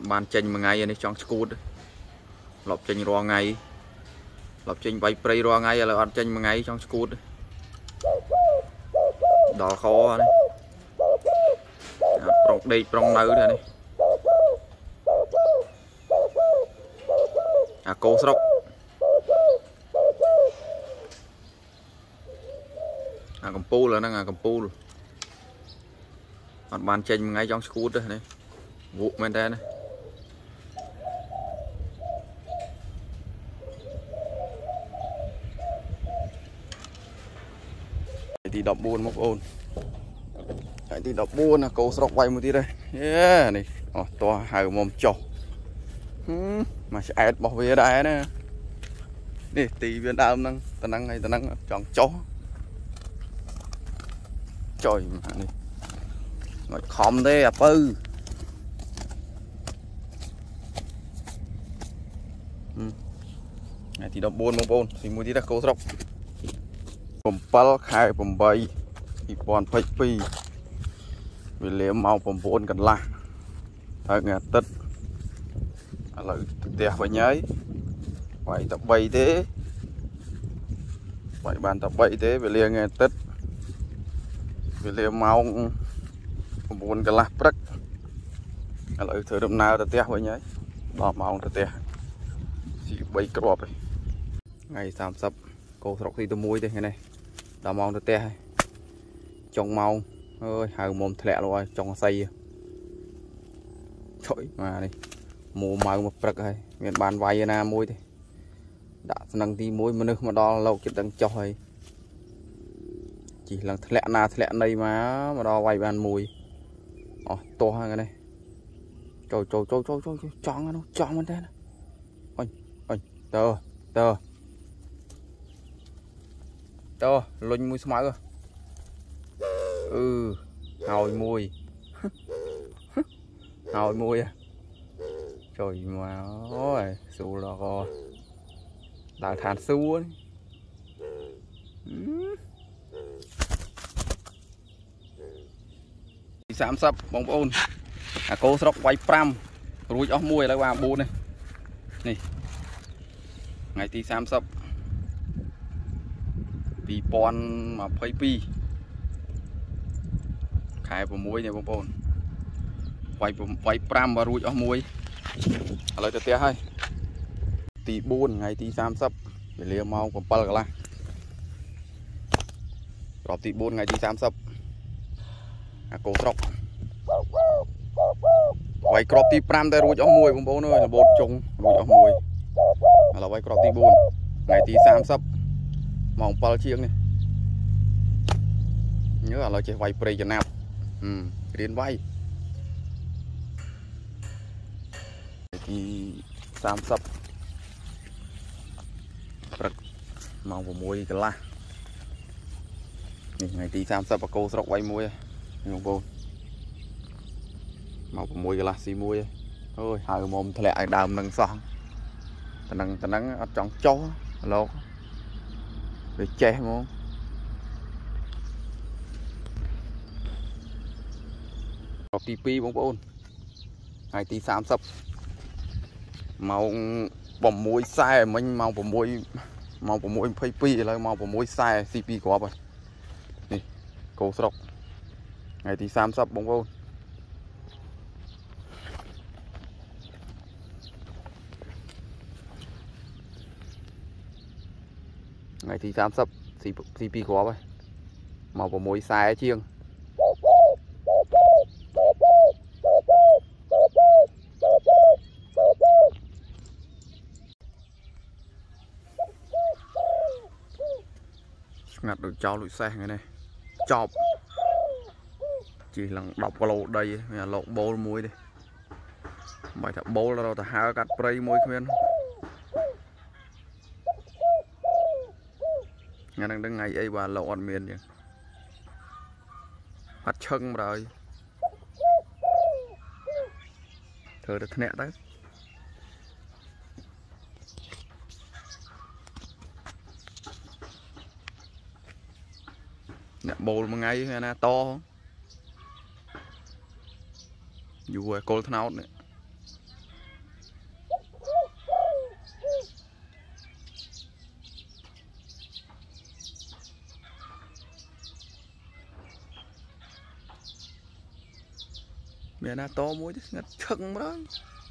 bàn chênh một ngày này trong school lọp chênh ro ngày lọp chênh bay prey ro ngày là ăn chênh một ngày trong school đó khó đấy prong đây prong nấu đây này cô sọc cầm pu là đang cầm pu còn bàn chênh ngay trong school đây này vụ bên đây này thì đọc buồn mốc ôn thì đọc buồn là cô sọc quay một tí đây yeah, này to hai mồm chọc mà sẽ ép bảo vệ đây nè đi tí viên đam năng ta năng chọn chó trời mà đi ngồi khom thế à pư này thì đọc buồn mông bồn thì mua tí là cô sọc bầm pal khai bầm bay thì còn phải pi vì liếm màu bầm bồn cần la ở nghe tất là đẹp phải nhái phải tập bay thế phải bàn tập bay thế về liền nghe tất về liền màu buồn cả là rất là thử đâm nào tập đẹp phải nhái đỏ màu tập đẹp chỉ bay crop này ngày sắm sắp cô sọc thì tôi mua thế này đỏ màu tập đẹp trong màu ơi hai mồm thẹn rồi trong xây trời mà đi mùa màu một bậc hay miền bàn vay na môi thì đã năng tí môi mà nước mà đo lâu kiện đang cho hay chỉ là thẹn đây mà đo vay bàn mùi to hơn cái này trời chọn nó chọn bên đây ôi tơ lùn mùi smile rồi hồi mùi à trời mà ôi xù là co đào thàn xu ấy sám sắp bóng ôn cô sọc quay pram rùi ốc mùi lại vào bù này nè ngày tí sám sắp vì pon mà phây pi khai vào muối này bóng ôn quay pram và rùi ốc mùi lời tiếp theo hay tí buôn ngày tí sam sắp để liều mau của pal cả rồi tí buôn ngày tí sam sắp cô sọc quay crop tí pram đây rồi cho mùi bông bố nơi là bột trùng rồi cho mùi là quay crop tí buôn ngày tí sam sắp màu pal chiếng này nhớ là lời chơi quay pre cho nạp đến vay thì sam sắp màu của muối cái la ngày tí sam sắp và cô sọc quay muối không cô màu của muối cái la xì muối ôi hai mồm thẹn đàm nâng son ta nắng ở trong chó lột để che không tí pi bông bồn ngày tí sam sắp màu bầm muối sai mình màu của muối phây pi là màu của muối sai cp có rồi nè cô sọc ngày thì sam sắp bông bồn ngày thì sam sắp cp có rồi màu của muối sai chiêng ngặt được cho lụi xe này chọc chỉ là đọc vào lỗ đây là lỗ bố muối đi mày thật bố là đâu ta hai cắt prey muối khuyên nghe đang đứng ngày ấy và lỗ ăn miền vậy mặt chân rồi thử được nè đấy nè bồ một ngày nè to không dù cô thằng nào này Mẹ na to muối chứ ngắt chừng đó